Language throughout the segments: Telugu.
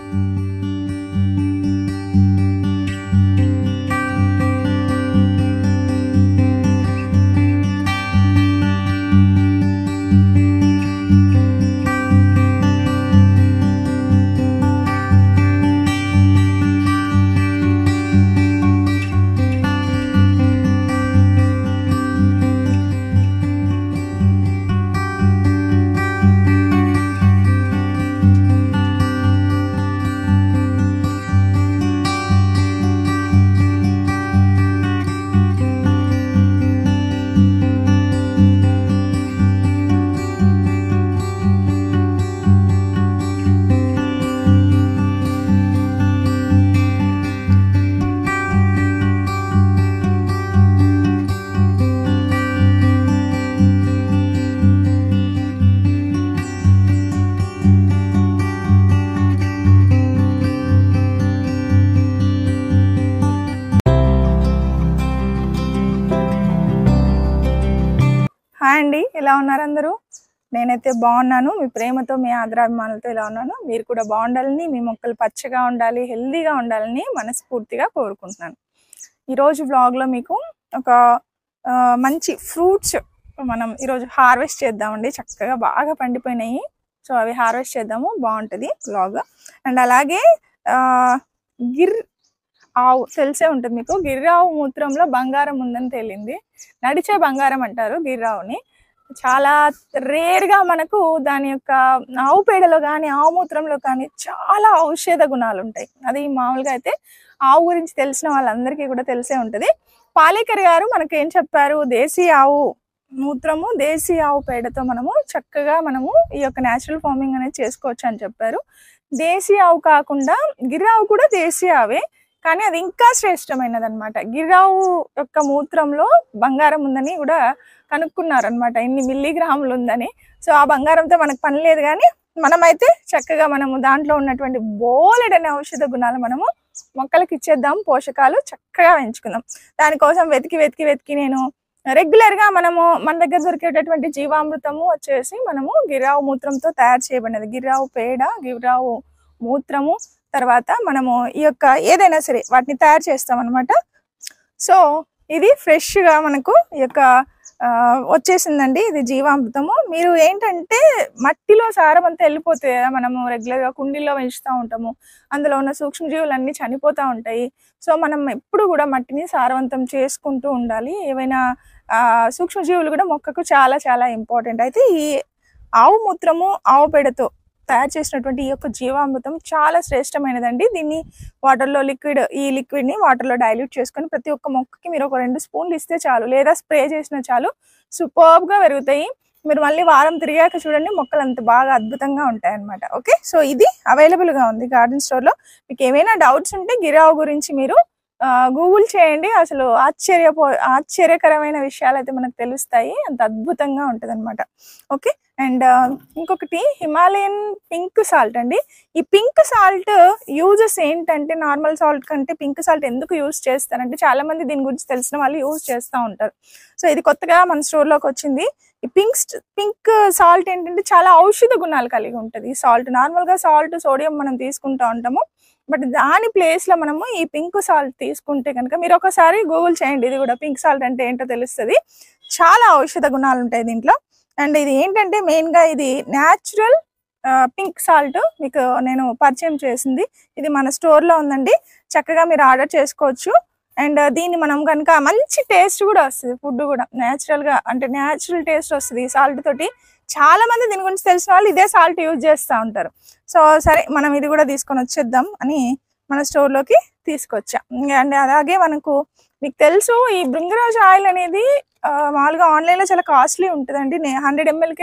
హాయ్ అండి, ఎలా ఉన్నారు అందరూ? నేనైతే బాగున్నాను. మీ ప్రేమతో, మీ ఆదరాభిమానులతో ఇలా ఉన్నాను. మీరు కూడా బాగుండాలని, మీ మొక్కలు పచ్చగా ఉండాలి, హెల్దీగా ఉండాలని మనస్ఫూర్తిగా కోరుకుంటున్నాను. ఈరోజు వ్లాగ్లో మీకు ఒక మంచి ఫ్రూట్స్ మనం ఈరోజు హార్వెస్ట్ చేద్దామండి. చక్కగా బాగా పండిపోయినాయి. సో అవి హార్వెస్ట్ చేద్దాము, బాగుంటుంది వ్లాగ్. అండ్ అలాగే ఆవు తెలిసే ఉంటుంది మీకు. గిర్రావు మూత్రంలో బంగారం ఉందని తేలింది. నడిచే బంగారం అంటారు గిర్రావుని. చాలా రేర్గా మనకు దాని యొక్క ఆవు పేడలో కానీ ఆవు మూత్రంలో కానీ చాలా ఔషధ గుణాలు ఉంటాయి. అది మామూలుగా అయితే ఆవు గురించి తెలిసిన వాళ్ళందరికీ కూడా తెలిసే ఉంటుంది. పాలేకర్ గారు మనకు ఏం చెప్పారు, దేశీ ఆవు మూత్రము, దేశీ ఆవు పేడతో మనము చక్కగా ఈ యొక్క న్యాచురల్ ఫార్మింగ్ అనేది చేసుకోవచ్చు అని చెప్పారు. దేశీ ఆవు కాకుండా గిర్రావు కూడా దేశీ ఆవే, కానీ అది ఇంకా శ్రేష్టమైనది అనమాట. గిర్రావు యొక్క మూత్రంలో బంగారం ఉందని కూడా కనుక్కున్నారనమాట, ఇన్ని మిల్లీగ్రాములు ఉందని. సో ఆ బంగారంతో మనకు పని లేదు, కానీ మనమైతే చక్కగా దాంట్లో ఉన్నటువంటి బోలెడనే ఔషధ గుణాలు మనము మొక్కలకి ఇచ్చేద్దాం, పోషకాలు చక్కగా పెంచుకుందాం. దానికోసం వెతికి నేను రెగ్యులర్గా మన దగ్గర దొరికేటటువంటి జీవామృతము వచ్చేసి గిర్రావు మూత్రంతో తయారు చేయబడినది. గిర్రావు పేడ, గిర్రావు మూత్రము, తర్వాత ఈ యొక్క ఏదైనా సరే వాటిని తయారు చేస్తాం అనమాట. సో ఇది ఫ్రెష్గా మనకు ఈ యొక్క వచ్చేసిందండి. ఇది జీవామృతము. మీరు ఏంటంటే మట్టిలో సారం అంతా వెళ్ళిపోతే మనము రెగ్యులర్గా కుండీల్లో పెంచుతూ ఉంటాము, అందులో ఉన్న సూక్ష్మజీవులన్నీ చనిపోతూ ఉంటాయి. సో మనం ఎప్పుడు కూడా మట్టిని సారవంతం చేసుకుంటూ ఉండాలి. ఏవైనా సూక్ష్మజీవులు కూడా మొక్కకు చాలా చాలా ఇంపార్టెంట్. అయితే ఈ ఆవు మూత్రము, ఆవు పేడతో తయారు చేసినటువంటి ఈ యొక్క జీవామృతం చాలా శ్రేష్టమైనదండి. దీన్ని వాటర్లో ఈ లిక్విడ్ని వాటర్లో డైల్యూట్ చేసుకొని ప్రతి ఒక్క మొక్కకి మీరు ఒక 2 స్పూన్లు ఇస్తే చాలు, లేదా స్ప్రే చేసినా చాలు, సూపర్గా పెరుగుతాయి. మీరు మళ్ళీ వారం తిరిగాక చూడండి, మొక్కలు అంత బాగా అద్భుతంగా ఉంటాయి అన్నమాట. ఓకే, సో ఇది అవైలబుల్గా ఉంది గార్డెన్ స్టోర్లో. మీకు ఏమైనా డౌట్స్ ఉంటే గిర్రావు గురించి మీరు గూగుల్ చేయండి. అసలు ఆశ్చర్యకరమైన విషయాలు అయితే మనకు తెలుస్తాయి. అంత అద్భుతంగా ఉంటుంది అనమాట. ఓకే, అండ్ ఇంకొకటి హిమాలయన్ పింక్ సాల్ట్ అండి. ఈ పింక్ సాల్ట్ యూజెస్ ఏంటంటే, నార్మల్ సాల్ట్ కంటే పింక్ సాల్ట్ ఎందుకు యూజ్ చేస్తారంటే, చాలా మంది దీని గురించి తెలిసిన వాళ్ళు యూజ్ చేస్తూ ఉంటారు. సో ఇది కొత్తగా మన స్టోర్లోకి వచ్చింది. ఈ పింక్ సాల్ట్ ఏంటంటే చాలా ఔషధ గుణాలు కలిగి ఉంటుంది. ఈ సాల్ట్ నార్మల్గా సాల్ట్, సోడియం మనం తీసుకుంటూ ఉంటాము, బట్ దాని ప్లేస్లో ఈ పింక్ సాల్ట్ తీసుకుంటే కనుక మీరు ఒకసారి గూగుల్ చేయండి. ఇది కూడా పింక్ సాల్ట్ అంటే ఏంటో తెలుస్తుంది. చాలా ఔషధ గుణాలు ఉంటాయి దీంట్లో. అండ్ ఇది ఏంటంటే మెయిన్గా ఇది న్యాచురల్ పింక్ సాల్ట్ మీకు నేను పరిచయం చేసింది. ఇది మన స్టోర్లో ఉందండి, చక్కగా మీరు ఆర్డర్ చేసుకోవచ్చు. అండ్ దీన్ని మనం కనుక మంచి టేస్ట్ కూడా వస్తుంది, ఫుడ్ కూడా న్యాచురల్గా అంటే న్యాచురల్ టేస్ట్ వస్తుంది ఈ సాల్ట్ తోటి. చాలా మంది దీని గురించి తెలిసిన వాళ్ళు ఇదే సాల్ట్ యూజ్ చేస్తూ ఉంటారు. సో సరే, మనం ఇది కూడా తీసుకొని వచ్చేద్దాం అని మన స్టోర్లోకి తీసుకొచ్చాం. అండ్ అలాగే మీకు తెలుసు, ఈ బృంగరాజ్ ఆయిల్ అనేది మామూలుగా ఆన్లైన్లో చాలా కాస్ట్లీ ఉంటుందండి. 100 mlకే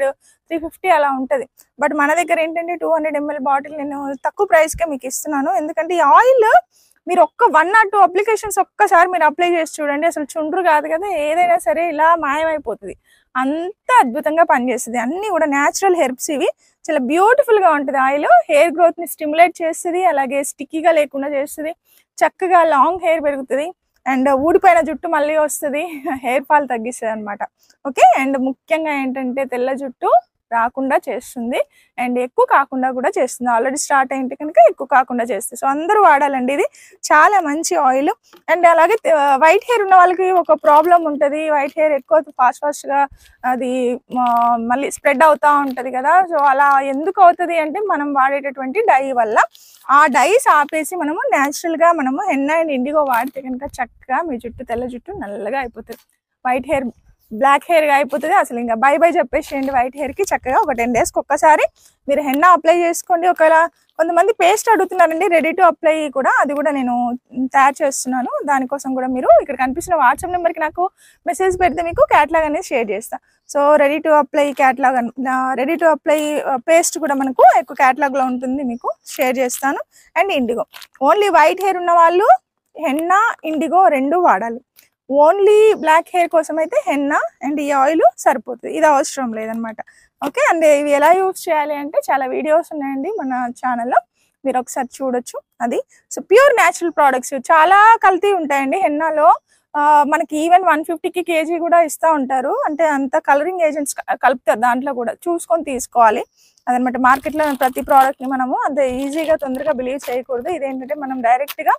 300-350 అలా ఉంటుంది. బట్ మన దగ్గర ఏంటంటే 200 ml బాటిల్ నేను తక్కువ ప్రైస్కే మీకు ఇస్తున్నాను. ఎందుకంటే ఈ ఆయిల్ మీరు 1 or 2 అప్లికేషన్స్ ఒక్కసారి మీరు అప్లై చేసి చూడండి, అసలు చుండ్రు కాదు కదా, ఏదైనా సరే ఇలా మాయమైపోతుంది. అంత అద్భుతంగా పనిచేస్తుంది. అన్నీ కూడా న్యాచురల్ హెర్బ్స్ ఇవి. చాలా బ్యూటిఫుల్గా ఉంటుంది ఆయిల్. హెయిర్ గ్రోత్ని స్టిమ్యులేట్ చేస్తుంది, అలాగే స్టిక్కీగా లేకుండా చేస్తుంది, చక్కగా లాంగ్ హెయిర్ పెరుగుతుంది, అండ్ ఊడిపోయిన జుట్టు మళ్ళీ వస్తుంది, హెయిర్ ఫాల్ తగ్గిస్తుంది అనమాట. ఓకే, అండ్ ముఖ్యంగా ఏంటంటే తెల్ల జుట్టు రాకుండా చేస్తుంది అండ్ ఎక్కువ కాకుండా కూడా చేస్తుంది. ఆల్రెడీ స్టార్ట్ అయింటే కనుక ఎక్కువ కాకుండా చేస్తుంది. సో అందరూ వాడాలండి, ఇది చాలా మంచి ఆయిల్. అండ్ అలాగే వైట్ హెయిర్ ఉన్న వాళ్ళకి ఒక ప్రాబ్లం ఉంటుంది, వైట్ హెయిర్ ఎక్కువ ఫాస్ట్గా అది మళ్ళీ స్ప్రెడ్ అవుతూ ఉంటుంది కదా. సో అలా ఎందుకు అవుతుంది అంటే మనం వాడేటటువంటి డై వల్ల. ఆ డైస్ ఆపేసి మనము న్యాచురల్గా మనము హెన్నా అండ్ ఇండిగో వాడితే కనుక చక్కగా మీ జుట్టు తెల్ల జుట్టు నల్లగా అయిపోతుంది, వైట్ హెయిర్ బ్లాక్ హెయిర్గా అయిపోతుంది. అసలు ఇంకా బై బై చెప్పేసేయండి వైట్ హెయిర్కి. చక్కగా ఒక 10 డేస్కి ఒక్కసారి మీరు హెన్నా అప్లై చేసుకోండి. ఒకవేళ కొంతమంది పేస్ట్ అడుగుతున్నారండి, రెడీ టు అప్లై కూడా, అది కూడా నేను తయారు చేస్తున్నాను. దానికోసం కూడా మీరు ఇక్కడ కనిపిస్తున్న వాట్సాప్ నెంబర్కి నాకు మెసేజ్ పెడితే మీకు క్యాటలాగ్ అనేది షేర్ చేస్తాను. So ready to apply catalogue, ready to apply paste కూడా మనకు ఎక్కువ క్యాటలాగ్లో ఉంటుంది, మీకు షేర్ చేస్తాను. And indigo, only white hair ఉన్న వాళ్ళు హెన్నా ఇండిగో 2 వాడాలి. ఓన్లీ బ్లాక్ హెయిర్ కోసం అయితే హెన్నా అండ్ ఈ ఆయిల్ సరిపోతుంది, ఇది అవసరం లేదనమాట. ఓకే, అండ్ ఇవి ఎలా యూజ్ చేయాలి అంటే చాలా వీడియోస్ ఉన్నాయండి మన ఛానల్లో, మీరు ఒకసారి చూడొచ్చు అది. సో ప్యూర్ న్యాచురల్ ప్రోడక్ట్స్, చాలా కల్తీ ఉంటాయండి హెన్నాలో. మనకి ఈవెన్ 150కి కేజీ కూడా ఇస్తూ ఉంటారు, అంటే అంత కలరింగ్ ఏజెంట్స్ కలుపుతారు దాంట్లో కూడా, చూసుకొని తీసుకోవాలి అదనమాట. మార్కెట్లో ప్రతి ప్రోడక్ట్ని మనము అంత ఈజీగా తొందరగా బిలీవ్ చేయకూడదు. ఇదేంటంటే మనం డైరెక్ట్గా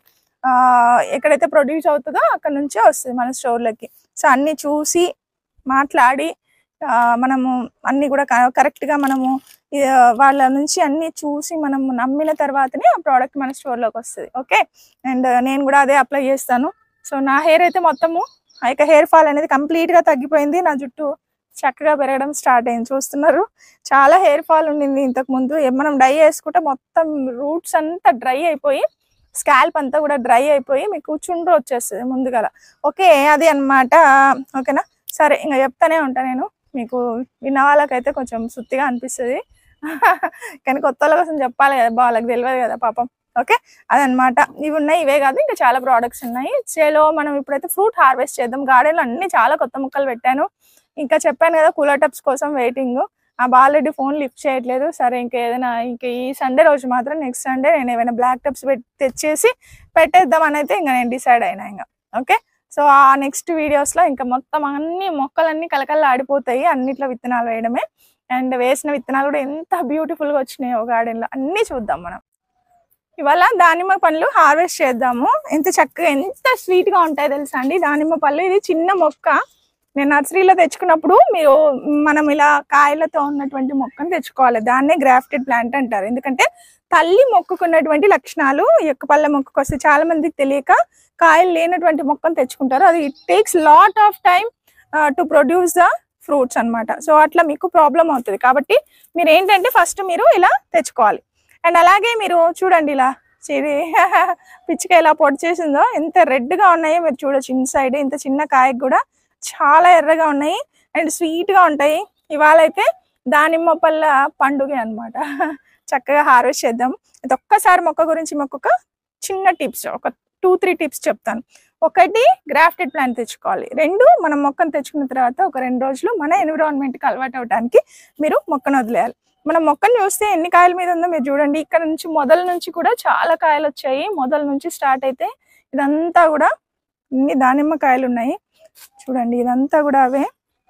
ఎక్కడైతే ప్రొడ్యూస్ అవుతుందో అక్కడ నుంచే వస్తుంది మన స్టోర్లకి. సో అన్నీ చూసి మాట్లాడి మనము అన్నీ కూడా కరెక్ట్గా మనము వాళ్ళ నుంచి అన్నీ చూసి మనము నమ్మిన తర్వాతనే ఆ ప్రోడక్ట్ మన స్టోర్లోకి వస్తుంది. ఓకే, అండ్ నేను కూడా అదే అప్లై చేస్తాను. సో నా హెయిర్ అయితే మొత్తము ఇక హెయిర్ ఫాల్ అనేది కంప్లీట్గా తగ్గిపోయింది, నా జుట్టు చక్కగా పెరగడం స్టార్ట్ అయింది. చూస్తున్నారు, చాలా హెయిర్ ఫాల్ ఉండింది ఇంతకుముందు. మనం డై వేసుకుంటే మొత్తం రూట్స్ అంతా డ్రై అయిపోయి, స్కాల్ప్ అంతా కూడా డ్రై అయిపోయి మీకు చుండ్రు వచ్చేస్తుంది ముందుగల. ఓకే, అది అన్నమాట. ఓకేనా, సరే ఇంకా చెప్తానే ఉంటాను నేను, మీకు విన్న వాళ్ళకైతే కొంచెం సుత్తిగా అనిపిస్తుంది కానీ కొత్త వాళ్ళ కోసం చెప్పాలి కదా, వాళ్ళకి తెలియదు కదా పాపం. ఓకే, అదనమాట. ఇవి ఉన్నాయి, ఇవే కాదు ఇంకా చాలా ప్రోడక్ట్స్ ఉన్నాయి. చేలో మనం ఇప్పుడైతే ఫ్రూట్ హార్వెస్ట్ చేద్దాం. గార్డెన్లో అన్ని చాలా కొత్త మొక్కలు పెట్టాను. ఇంకా చెప్పాను కదా కూలర్ టబ్స్ కోసం వెయిటింగ్. ఆ బాలరెడ్డి ఫోన్ లిఫ్ట్ చేయట్లేదు. సరే ఇంకా ఏదైనా ఇంకా ఈ సండే రోజు మాత్రం నెక్స్ట్ సండే నేను ఏమైనా బ్లాక్ టబ్స్ తెచ్చేసి పెట్టేద్దామని అయితే ఇంకా నేను డిసైడ్ అయినా ఇంకా. ఓకే, సో ఆ నెక్స్ట్ వీడియోస్లో ఇంకా మొత్తం అన్ని మొక్కలన్నీ కలకల్లా ఆడిపోతాయి, అన్నిట్లో విత్తనాలు వేయడమే. అండ్ వేసిన విత్తనాలు కూడా ఎంత బ్యూటిఫుల్గా వచ్చినాయో గార్డెన్లో, అన్నీ చూద్దాం మనం. ఇవాళ దానిమ్మ పళ్ళు హార్వెస్ట్ చేద్దాము. ఎంత చక్కగా ఎంత స్వీట్గా ఉంటాయి తెలుసా అండి దానిమ్మ పళ్ళు. ఇది చిన్న మొక్క, నేను నర్సరీలో తెచ్చుకున్నప్పుడు మనం ఇలా కాయలతో ఉన్నటువంటి మొక్కను తెచ్చుకోవాలి, దాన్నే గ్రాఫ్టెడ్ ప్లాంట్ అంటారు. ఎందుకంటే తల్లి మొక్కకున్నటువంటి లక్షణాలు యొక్క పళ్ళ మొక్కకు వస్తే చాలా మందికి తెలియక కాయలు లేనటువంటి మొక్కను తెచ్చుకుంటారు. అది it takes lot of time to produce the fruits అనమాట. సో అట్లా మీకు ప్రాబ్లం అవుతుంది. కాబట్టి మీరు ఏంటంటే ఫస్ట్ మీరు ఇలా తెచ్చుకోవాలి. అండ్ అలాగే మీరు చూడండి, ఇలా ఇది పిచ్చిక ఎలా పొడి చేసిందో, ఎంత రెడ్గా ఉన్నాయో మీరు చూడొచ్చు. ఇన్సైడ్ ఇంత చిన్న కాయకు కూడా చాలా ఎర్రగా ఉన్నాయి అండ్ స్వీట్గా ఉంటాయి. ఇవాళ అయితే దానిమ్మ పళ్ళ పండుగ అనమాట. చక్కగా హార్వెస్ట్ చేద్దాం. ఇది ఒక్కసారి మొక్క గురించి మీకు ఒక చిన్న టిప్స్, ఒక 2-3 టిప్స్ చెప్తాను. ఒకటి, గ్రాఫ్టెడ్ ప్లాంట్ తెచ్చుకోవాలి. 2, మనం మొక్కను తెచ్చుకున్న తర్వాత ఒక 2 రోజులు మన ఎన్విరాన్మెంట్కి అలవాటు అవడానికి మీరు మొక్కను వదిలేయాలి. మనం మొక్కను చూస్తే ఎన్ని కాయల మీద ఉందో మీరు చూడండి. ఇక్కడ నుంచి మొదల నుంచి కూడా చాలా కాయలు వచ్చాయి. మొదల నుంచి స్టార్ట్ అయితే ఇదంతా కూడా ఇన్ని దానిమ్మ కాయలు ఉన్నాయి చూడండి. ఇదంతా కూడా అవే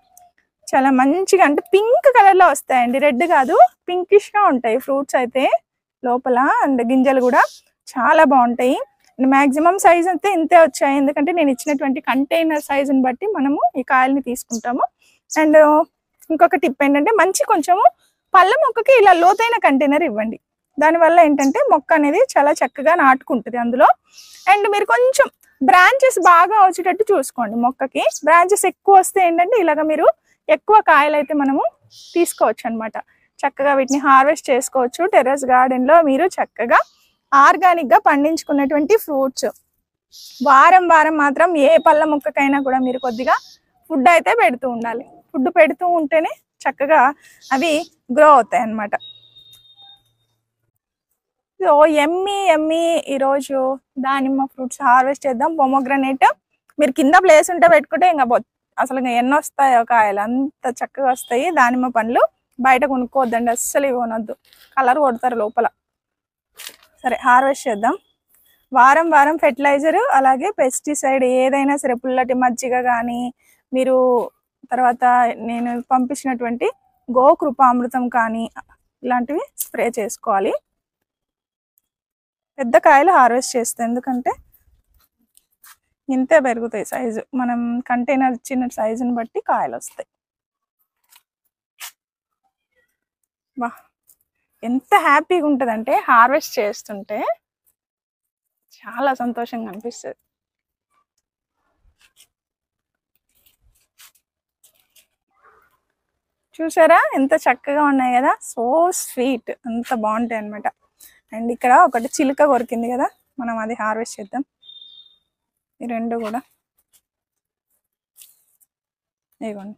చాలా మంచిగా, అంటే పింక్ కలర్లో వస్తాయండి, రెడ్ కాదు, పింకిష్గా ఉంటాయి ఫ్రూట్స్ అయితే లోపల. అండ్ గింజలు కూడా చాలా బాగుంటాయి. మ్యాక్సిమం సైజ్ అయితే ఇంతే వచ్చాయి, ఎందుకంటే నేను ఇచ్చినటువంటి కంటైనర్ సైజుని బట్టి మనము ఈ కాయల్ని తీసుకుంటాము. అండ్ ఇంకొక టిప్ ఏంటంటే, మంచి కొంచెము పళ్ళ మొక్కకి ఇలా లోతైన కంటైనర్ ఇవ్వండి. దానివల్ల ఏంటంటే మొక్క అనేది చాలా చక్కగా నాటుకుంటుంది అందులో. అండ్ మీరు కొంచెం బ్రాంచెస్ బాగా వచ్చేటట్టు చూసుకోండి. మొక్కకి బ్రాంచెస్ ఎక్కువ వస్తే ఏంటంటే ఇలాగ మీరు ఎక్కువ కాయలు అయితే మనము తీసుకోవచ్చు అనమాట. చక్కగా వీటిని హార్వెస్ట్ చేసుకోవచ్చు. టెర్రస్ గార్డెన్లో మీరు చక్కగా ఆర్గానిక్గా పండించుకున్నటువంటి ఫ్రూట్స్ వారం వారం మాత్రం ఏ పళ్ళ మొక్కకైనా కూడా మీరు కొద్దిగా ఫుడ్ అయితే పెడుతూ ఉండాలి. ఫుడ్ పెడుతూ ఉంటేనే చక్కగా అవి గ్రో అవుతాయి అన్నమాట. సో ఎమ్మి ఈరోజు దానిమ్మ ఫ్రూట్స్ హార్వెస్ట్ చేద్దాం. పొమోగ్రనేట్ మీరు కింద ప్లేస్ ఉంటే పెట్టుకుంటే ఇంకా అసలు ఇంకా ఎన్ని వస్తాయో కాయలు, అంత చక్కగా వస్తాయి. దానిమ్మ పండ్లు బయట కొనుక్కోవద్దండి, అస్సలు ఇవి కొనొద్దు, కలర్ కొడతారు లోపల. సరే హార్వెస్ట్ చేద్దాం. వారం వారం ఫెర్టిలైజర్ అలాగే పెస్టిసైడ్ ఏదైనా సరే, పుల్లటి మజ్జిగ కానీ మీరు తర్వాత నేను పంపించినటువంటి గోకృపామృతం కానీ ఇలాంటివి స్ప్రే చేసుకోవాలి. పెద్ద కాయలు హార్వెస్ట్ చేస్తాయి, ఎందుకంటే ఇంతే పెరుగుతాయి సైజు. మనం కంటైనర్ ఇచ్చిన సైజుని బట్టి కాయలు వస్తాయి. వా, ఎంత హ్యాపీగా ఉంటుందంటే హార్వెస్ట్ చేస్తుంటే చాలా సంతోషంగా అనిపిస్తుంది. చూసారా ఎంత చక్కగా ఉన్నాయి కదా, సో స్వీట్, అంత బాగుంటాయి అనమాట. అండ్ ఇక్కడ ఒకటి చిలుక కొరికింది కదా, మనం అది హార్వెస్ట్ చేద్దాం. ఈ రెండు కూడా ఇదిగోండి,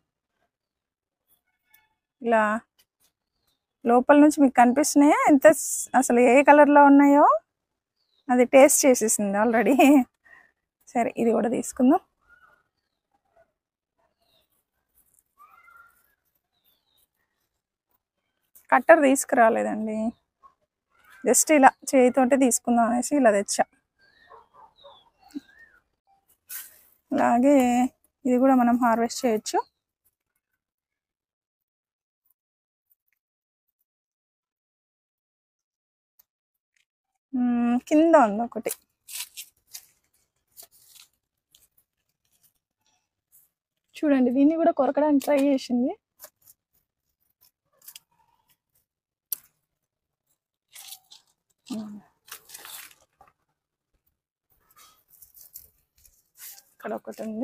ఇలా లోపల నుంచి మీకు కనిపిస్తున్నాయా ఎంత అసలు ఏ కలర్లో ఉన్నాయో, అది టేస్ట్ చేసేసింది ఆల్రెడీ. సరే ఇది కూడా తీసుకుందాం. కట్టర్ తీసుకురాలేదండి, జస్ట్ ఇలా చేయితోటే తీసుకుందాం అనేసి ఇలా తెచ్చా. అలాగే ఇది కూడా మనం హార్వెస్ట్ చేయొచ్చు. కింద ఉంది ఒకటి, చూడండి, దీన్ని కూడా కొరకడానికి ట్రై చేసింది. ఇక్కడ ఒకటి ఉంది.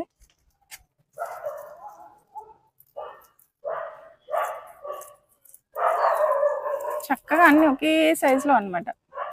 చక్కగా అన్ని ఒకే సైజులో అన్నమాట.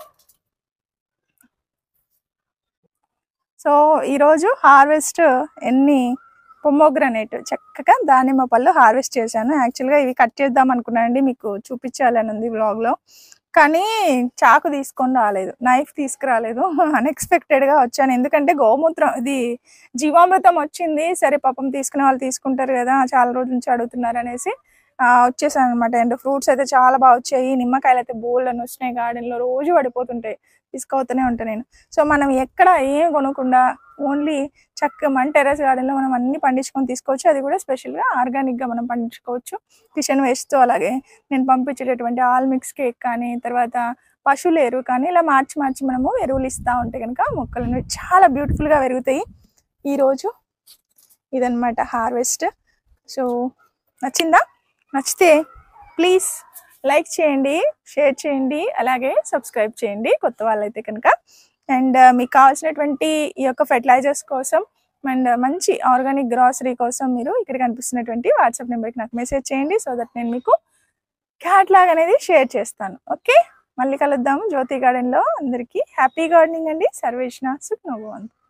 సో ఈరోజు హార్వెస్ట్ ఎన్ని పొమోగ్రనేట్ చక్కగా దానిమ్మ పళ్ళు హార్వెస్ట్ చేశాను. యాక్చువల్గా ఇవి కట్ చేద్దాం అనుకున్నానండి, మీకు చూపించాలని ఉంది వ్లాగ్లో, కానీ చాకు తీసుకొని రాలేదు, నైఫ్ తీసుకురాలేదు. అన్ఎక్స్పెక్టెడ్గా వచ్చాను, ఎందుకంటే గోమూత్రం ఇది జీవామృతం వచ్చింది. సరే పాపం తీసుకునే వాళ్ళు తీసుకుంటారు కదా, చాలా రోజుల నుంచి అడుగుతున్నారు అనేసి వచ్చేసాను అనమాట. అండ్ ఫ్రూట్స్ అయితే చాలా బాగా వచ్చాయి. నిమ్మకాయలు అయితే బోల్డ్ అని వచ్చినాయి, గార్డెన్లో రోజు పడిపోతుంటాయి, తీసుకుపోతూనే ఉంటాను నేను. సో మనం ఎక్కడ ఏం కొనకుండా ఓన్లీ చక్కగా మన టెర్రస్ గార్డెన్లో మనం అన్ని పండించుకొని తీసుకోవచ్చు. అది కూడా స్పెషల్గా ఆర్గానిక్గా మనం పండించుకోవచ్చు కిచెన్ వేస్ట్తో. అలాగే నేను పంపించేటటువంటి ఆల్ మిక్స్ కేక్ కానీ, తర్వాత పశువుల ఎరువు కానీ, ఇలా మార్చి మనము ఎరువులు ఇస్తూ ఉంటే కనుక మొక్కలు చాలా బ్యూటిఫుల్గా పెరుగుతాయి. ఈరోజు ఇదన్నమాట హార్వెస్ట్. సో నచ్చిందా? నచ్చితే ప్లీజ్ లైక్ చేయండి, షేర్ చేయండి, అలాగే సబ్స్క్రైబ్ చేయండి కొత్త వాళ్ళైతే కనుక. అండ్ మీకు కావాల్సినటువంటి ఈ యొక్క ఫెర్టిలైజర్స్ కోసం అండ్ మంచి ఆర్గానిక్ గ్రాసరీ కోసం మీరు ఇక్కడ కనిపిస్తున్నటువంటి వాట్సాప్ నెంబర్కి నాకు మెసేజ్ చేయండి, సో దట్ నేను మీకు క్యాట్లాగ్ అనేది షేర్ చేస్తాను. ఓకే, మళ్ళీ కలుద్దాము జ్యోతి గార్డెన్లో. అందరికీ హ్యాపీ గార్డెనింగ్ అండి. సర్వేషణ సుఖ్నో భవంతు.